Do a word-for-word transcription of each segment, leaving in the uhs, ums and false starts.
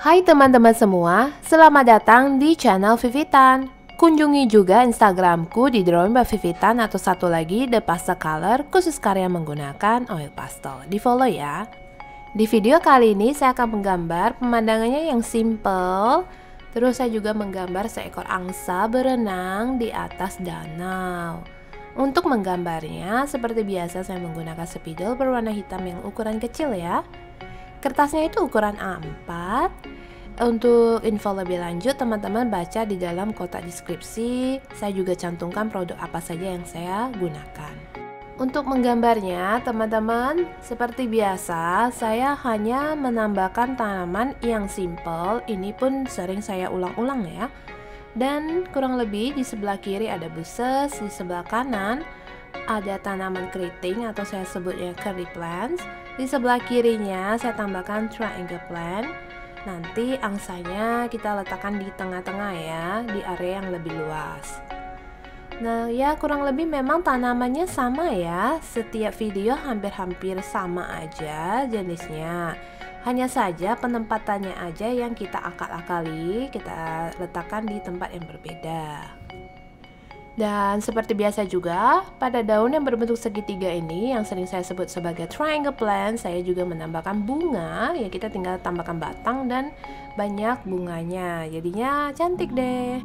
Hai teman-teman semua, selamat datang di channel Vivitan. Kunjungi juga Instagramku di Drawing by Vivitan atau satu lagi The Pastel Color khusus karya menggunakan oil pastel. Di follow ya. Di video kali ini saya akan menggambar pemandangannya yang simple. Terus saya juga menggambar seekor angsa berenang di atas danau. Untuk menggambarnya, seperti biasa saya menggunakan spidol berwarna hitam yang ukuran kecil ya. Kertasnya itu ukuran A empat. Untuk info lebih lanjut, teman-teman baca di dalam kotak deskripsi. Saya juga cantumkan produk apa saja yang saya gunakan. Untuk menggambarnya, teman-teman, seperti biasa, saya hanya menambahkan tanaman yang simple. Ini pun sering saya ulang-ulang ya. Dan kurang lebih di sebelah kiri ada buses, di sebelah kanan ada tanaman keriting atau saya sebutnya curly plants. Di sebelah kirinya saya tambahkan triangle plant. Nanti angsanya kita letakkan di tengah-tengah ya, di area yang lebih luas. Nah ya, kurang lebih memang tanamannya sama ya. Setiap video hampir-hampir sama aja jenisnya. Hanya saja penempatannya aja yang kita akal-akali, kita letakkan di tempat yang berbeda. Dan seperti biasa juga, pada daun yang berbentuk segitiga ini yang sering saya sebut sebagai triangle plant, saya juga menambahkan bunga. Ya, kita tinggal tambahkan batang dan banyak bunganya. Jadinya cantik deh.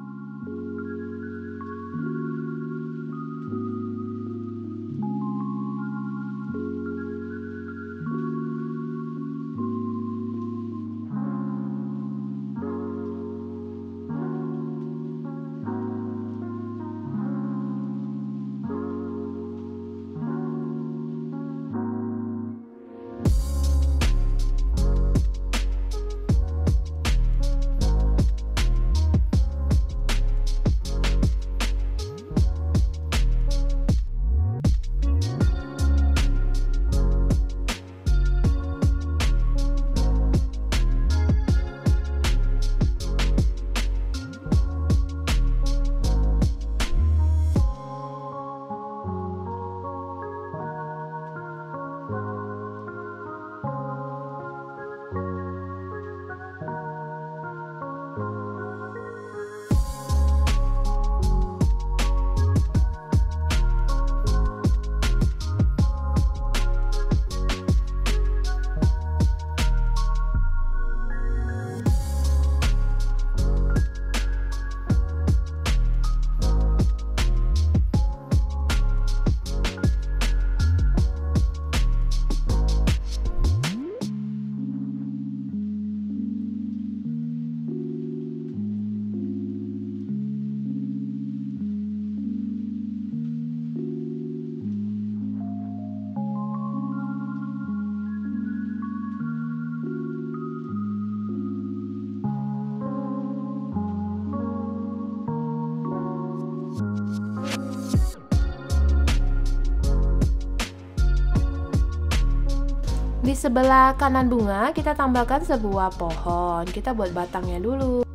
Di sebelah kanan bunga kita tambahkan sebuah pohon. Kita buat batangnya dulu.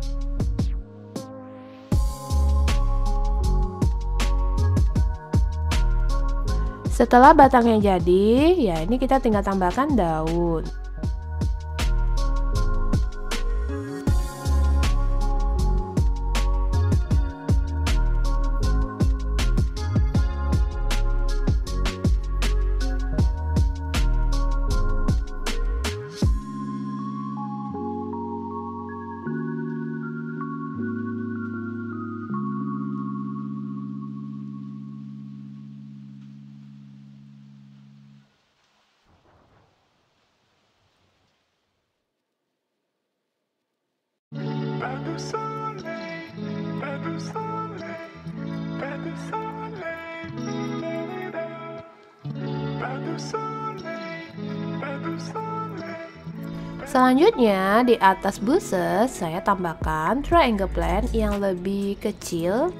Setelah batangnya jadi, ya ini kita tinggal tambahkan daun. Pas de soleil, pas de soleil, pas de soleil, pas de soleil, pas de soleil. Selanjutnya di atas buses saya tambahkan triangle plant yang lebih kecil.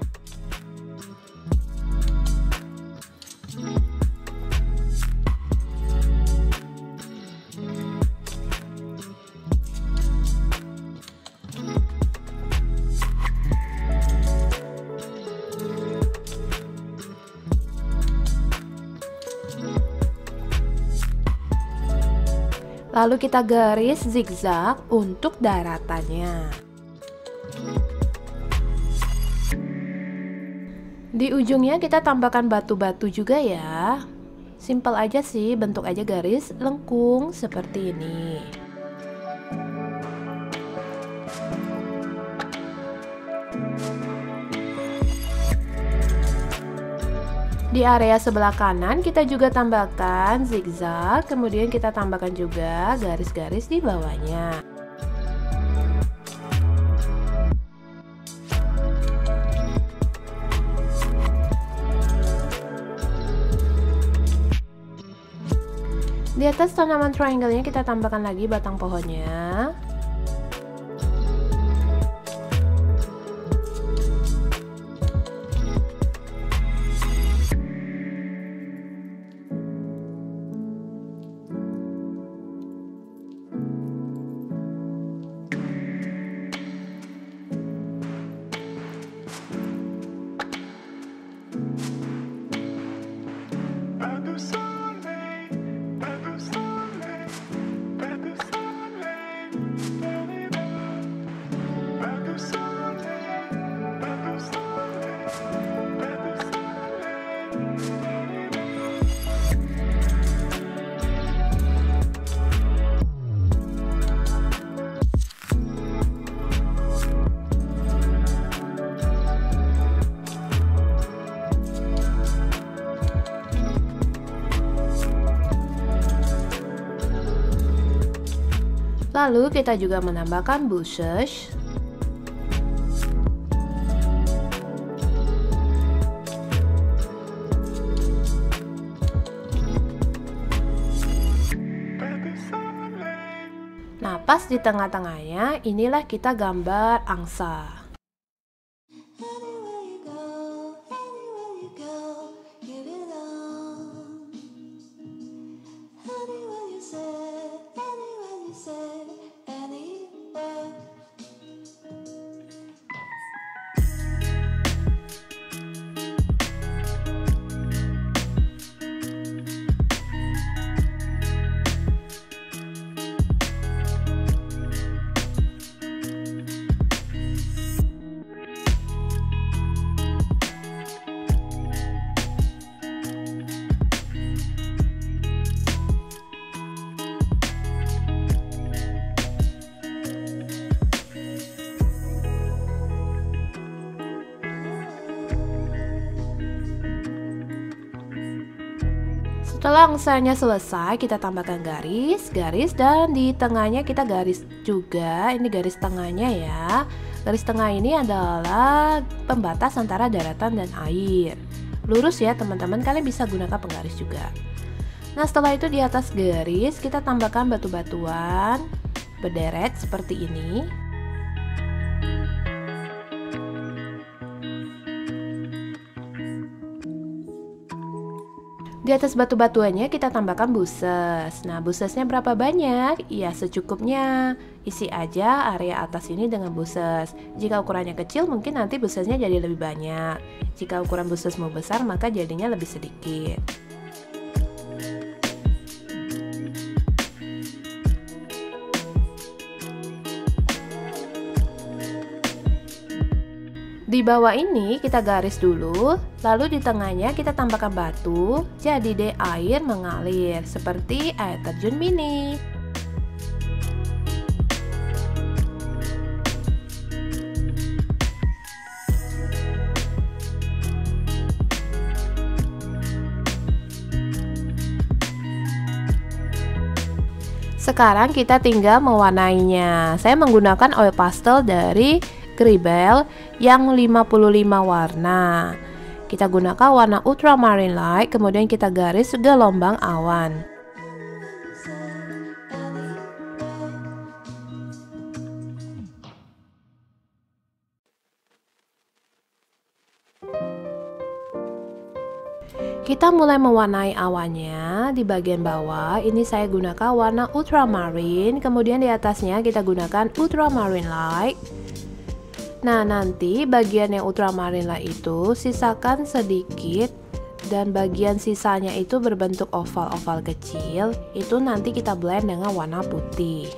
Lalu kita garis zigzag untuk daratannya. Di ujungnya kita tambahkan batu-batu juga ya. Simple aja sih, bentuk aja garis lengkung seperti ini. Di area sebelah kanan kita juga tambahkan zigzag, kemudian kita tambahkan juga garis-garis di bawahnya. Di atas tanaman triangle-nya kita tambahkan lagi batang pohonnya. Lalu kita juga menambahkan bushes. Nah, pas di tengah-tengahnya, inilah kita gambar angsa. Setelah angsanya selesai, kita tambahkan garis, garis, dan di tengahnya kita garis juga. Ini garis tengahnya ya. Garis tengah ini adalah pembatas antara daratan dan air. Lurus ya teman-teman, kalian bisa gunakan penggaris juga. Nah, setelah itu di atas garis kita tambahkan batu-batuan berderet seperti ini. Di atas batu-batuannya kita tambahkan buses. Nah, busesnya berapa banyak? Ya, secukupnya. Isi aja area atas ini dengan buses. Jika ukurannya kecil, mungkin nanti busesnya jadi lebih banyak. Jika ukuran busesmu besar, maka jadinya lebih sedikit. Di bawah ini kita garis dulu, lalu di tengahnya kita tambahkan batu, jadi deh air mengalir seperti air terjun mini. Sekarang kita tinggal mewarnainya. Saya menggunakan oil pastel dari Kribel yang lima puluh lima warna. Kita gunakan warna ultramarine light, kemudian kita garis gelombang awan. Kita mulai mewarnai awannya. Di bagian bawah ini saya gunakan warna ultramarine, kemudian di atasnya kita gunakan ultramarine light. Nah, nanti bagian yang ultramarine light itu sisakan sedikit dan bagian sisanya itu berbentuk oval-oval kecil, itu nanti kita blend dengan warna putih.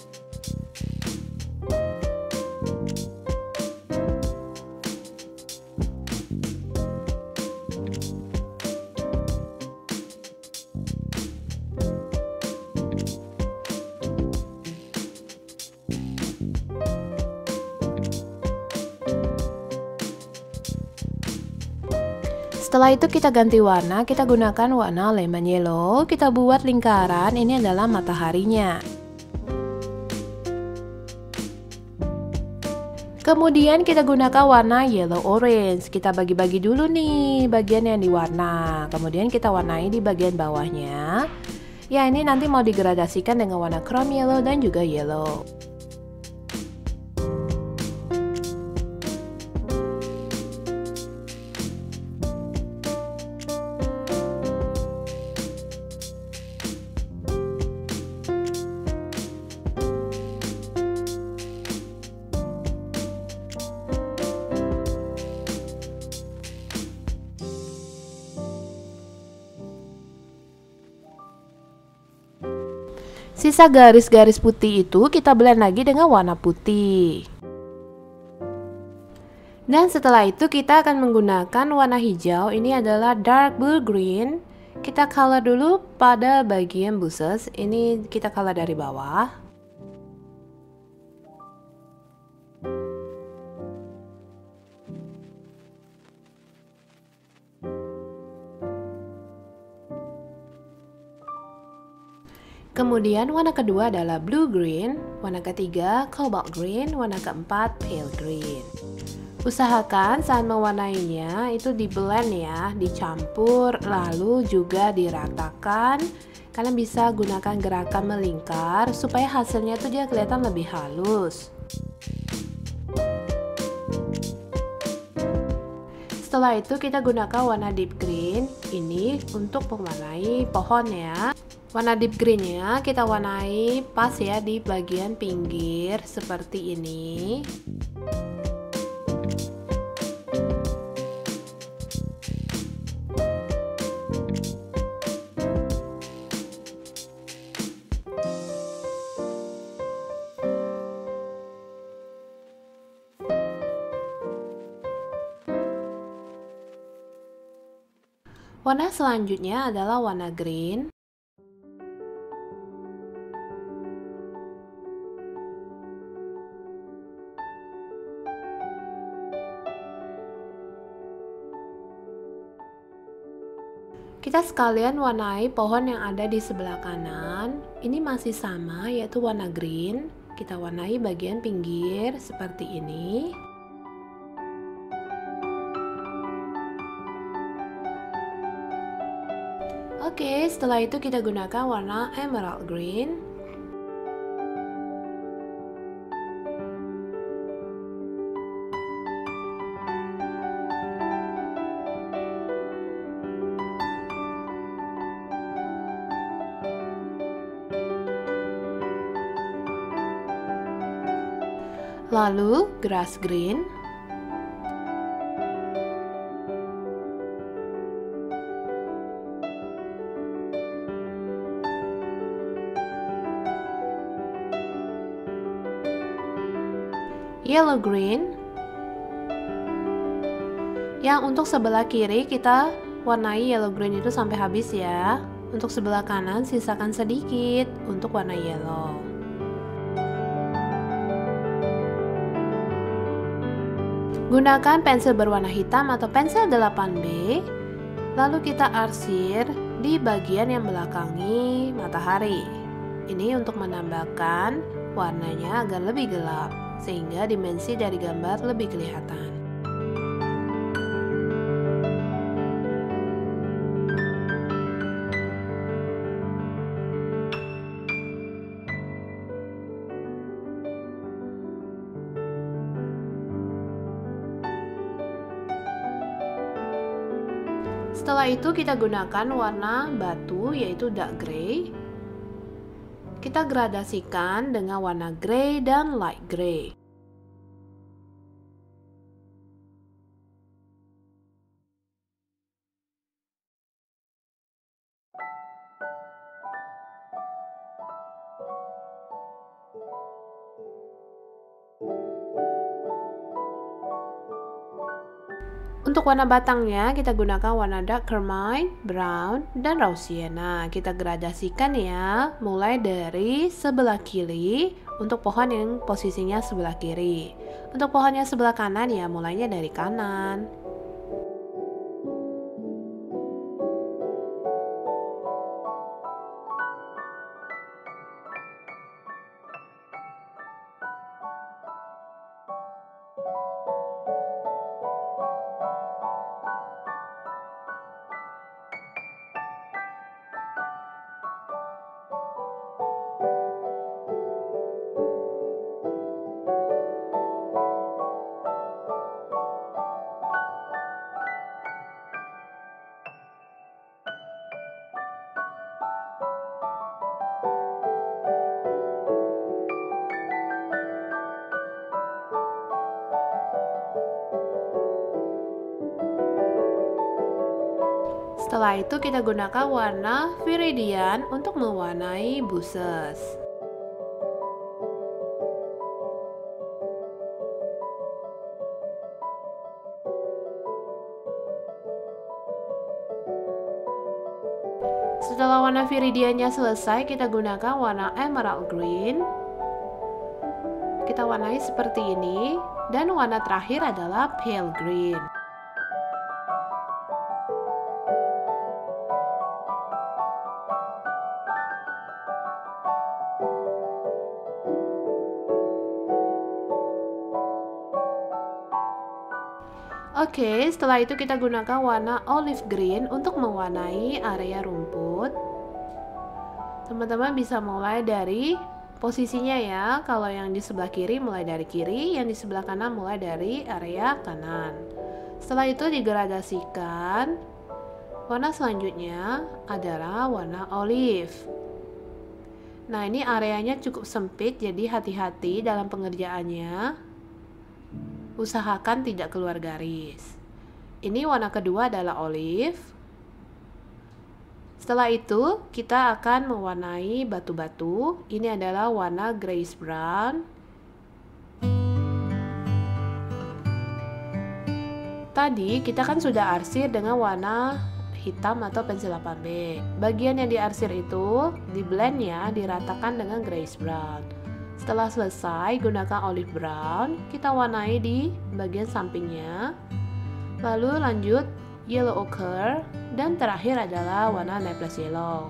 Setelah itu kita ganti warna, kita gunakan warna lemon yellow, kita buat lingkaran, ini adalah mataharinya. Kemudian kita gunakan warna yellow orange, kita bagi-bagi dulu nih bagian yang diwarna, kemudian kita warnai di bagian bawahnya. Ya, ini nanti mau digradasikan dengan warna chrome yellow dan juga yellow. Sisa garis-garis putih itu kita blend lagi dengan warna putih. Dan setelah itu kita akan menggunakan warna hijau, ini adalah dark blue green. Kita color dulu pada bagian bushes, ini kita color dari bawah. Kemudian warna kedua adalah blue green, warna ketiga cobalt green, warna keempat pale green. Usahakan saat mewarnainya itu di blend ya, dicampur lalu juga diratakan. Kalian bisa gunakan gerakan melingkar supaya hasilnya tuh dia kelihatan lebih halus. Setelah itu kita gunakan warna deep green, ini untuk mewarnai pohon ya. Warna deep greennya kita warnai pas ya di bagian pinggir seperti ini. Warna selanjutnya adalah warna green. Kita sekalian warnai pohon yang ada di sebelah kanan. Ini masih sama, yaitu warna green. Kita warnai bagian pinggir seperti ini. Oke, setelah itu kita gunakan warna emerald green. Lalu grass green. Yellow green. Yang untuk sebelah kiri kita warnai yellow green itu sampai habis ya. Untuk sebelah kanan sisakan sedikit untuk warna yellow. Gunakan pensil berwarna hitam atau pensil delapan B. Lalu kita arsir di bagian yang belakangi matahari. Ini untuk menambahkan warnanya agar lebih gelap, sehingga dimensi dari gambar lebih kelihatan. Setelah itu kita gunakan warna batu yaitu dark gray. Kita gradasikan dengan warna gray dan light gray. Untuk warna batangnya kita gunakan warna dark carmine, brown, dan raw sienna. Kita gradasikan ya, mulai dari sebelah kiri untuk pohon yang posisinya sebelah kiri. Untuk pohonnya sebelah kanan ya mulainya dari kanan. Setelah itu kita gunakan warna viridian untuk mewarnai buses. Setelah warna viridiannya selesai, kita gunakan warna emerald green. Kita warnai seperti ini, dan warna terakhir adalah pale green. Oke, setelah itu kita gunakan warna olive green untuk mewarnai area rumput. Teman-teman bisa mulai dari posisinya ya. Kalau yang di sebelah kiri mulai dari kiri, yang di sebelah kanan mulai dari area kanan. Setelah itu digradasikan. Warna selanjutnya adalah warna olive. Nah, ini areanya cukup sempit, jadi hati-hati dalam pengerjaannya. Usahakan tidak keluar garis. Ini warna kedua adalah olive. Setelah itu kita akan mewarnai batu-batu. Ini adalah warna grayish brown. Tadi kita kan sudah arsir dengan warna hitam atau pensil delapan B. Bagian yang diarsir itu di blend ya, diratakan dengan grayish brown. Setelah selesai, gunakan olive brown, kita warnai di bagian sampingnya. Lalu lanjut yellow ochre, dan terakhir adalah warna Naples yellow.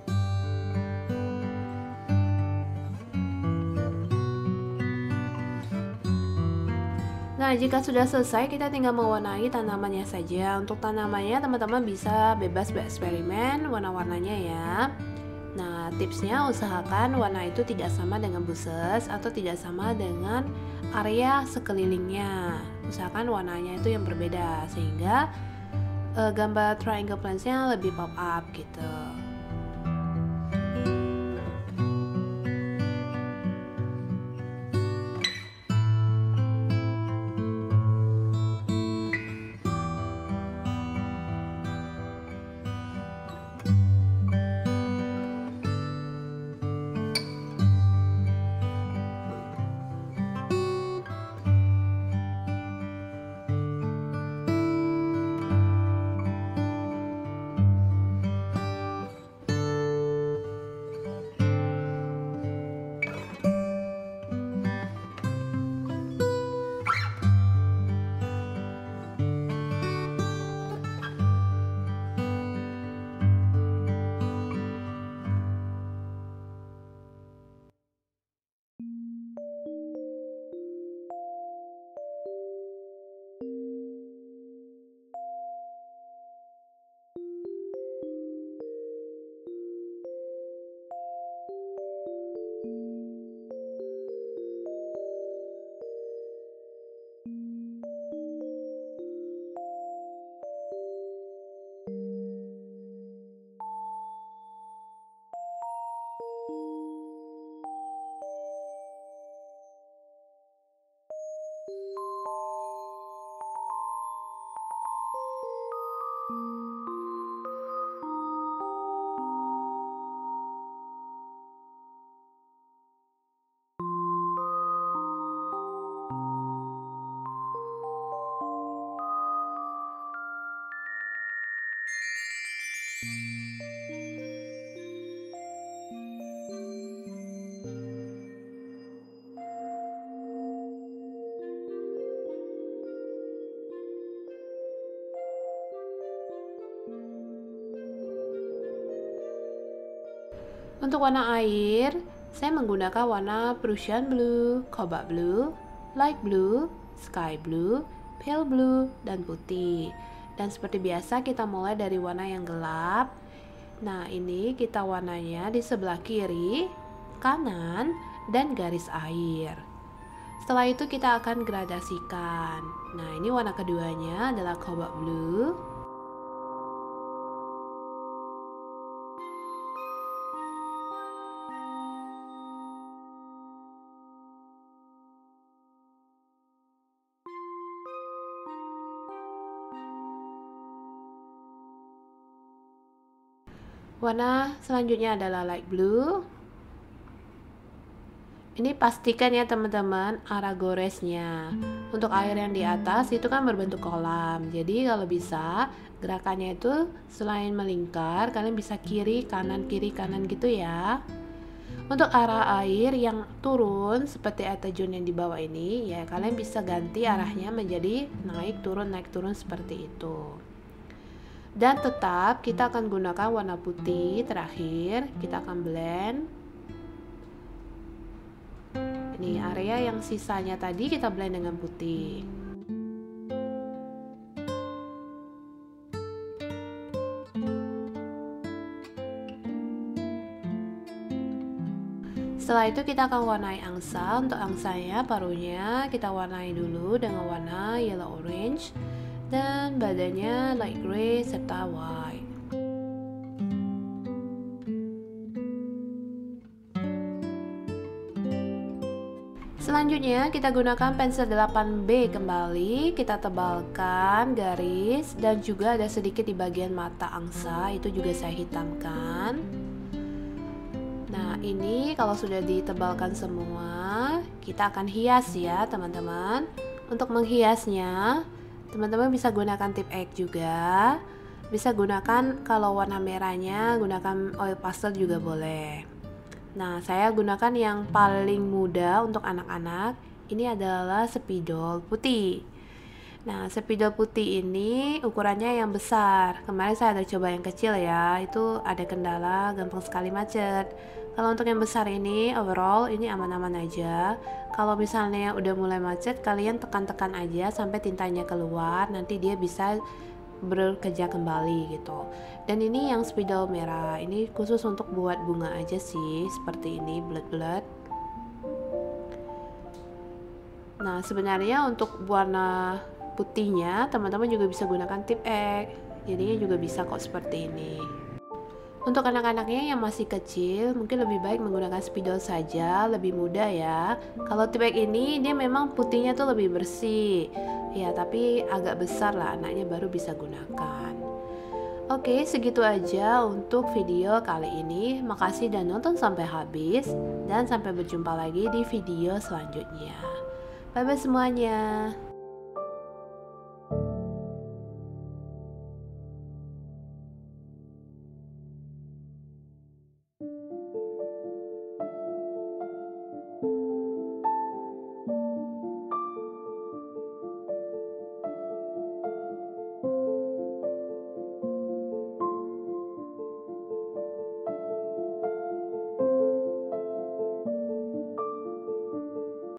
Nah, jika sudah selesai, kita tinggal mewarnai tanamannya saja. Untuk tanamannya, teman-teman bisa bebas bereksperimen warna-warnanya ya. Nah, tipsnya usahakan warna itu tidak sama dengan buses atau tidak sama dengan area sekelilingnya. Usahakan warnanya itu yang berbeda sehingga uh, gambar triangle plants-nya lebih pop up gitu. Untuk warna air, saya menggunakan warna Prussian blue, cobalt blue, light blue, sky blue, pale blue, dan putih. Dan seperti biasa kita mulai dari warna yang gelap. Nah, ini kita warnanya di sebelah kiri, kanan, dan garis air. Setelah itu kita akan gradasikan. Nah, ini warna keduanya adalah cobalt blue. Warna selanjutnya adalah light blue. Ini pastikan ya teman-teman arah goresnya. Untuk air yang di atas itu kan berbentuk kolam. Jadi kalau bisa gerakannya itu selain melingkar, kalian bisa kiri kanan kiri kanan gitu ya. Untuk arah air yang turun seperti air terjun yang di bawah ini, ya kalian bisa ganti arahnya menjadi naik turun naik turun seperti itu. Dan tetap kita akan gunakan warna putih terakhir, kita akan blend. Ini area yang sisanya tadi kita blend dengan putih. Setelah itu kita akan warnai angsa. Untuk angsanya, paruhnya kita warnai dulu dengan warna yellow orange. Dan badannya light gray serta white. Selanjutnya kita gunakan pensil delapan B kembali, kita tebalkan garis dan juga ada sedikit di bagian mata angsa, itu juga saya hitamkan. Nah, ini kalau sudah ditebalkan semua, kita akan hias ya teman-teman. Untuk menghiasnya, teman-teman bisa gunakan tip X juga, bisa gunakan kalau warna merahnya gunakan oil pastel juga boleh. Nah, saya gunakan yang paling mudah untuk anak-anak. Ini adalah spidol putih. Nah, spidol putih ini ukurannya yang besar. Kemarin saya ada coba yang kecil ya, itu ada kendala, gampang sekali macet. Kalau untuk yang besar ini, overall ini aman-aman aja. Kalau misalnya udah mulai macet, kalian tekan-tekan aja sampai tintanya keluar, nanti dia bisa bekerja kembali gitu. Dan ini yang spidol merah, ini khusus untuk buat bunga aja sih, seperti ini, blood-blood. Nah, sebenarnya untuk warna putihnya, teman-teman juga bisa gunakan tip X, jadinya juga bisa kok seperti ini. Untuk anak-anaknya yang masih kecil, mungkin lebih baik menggunakan spidol saja, lebih mudah ya. Kalau tip X ini, dia memang putihnya tuh lebih bersih. Ya, tapi agak besar lah anaknya baru bisa gunakan. Oke, segitu aja untuk video kali ini. Makasih dan nonton sampai habis. Dan sampai berjumpa lagi di video selanjutnya. Bye-bye semuanya.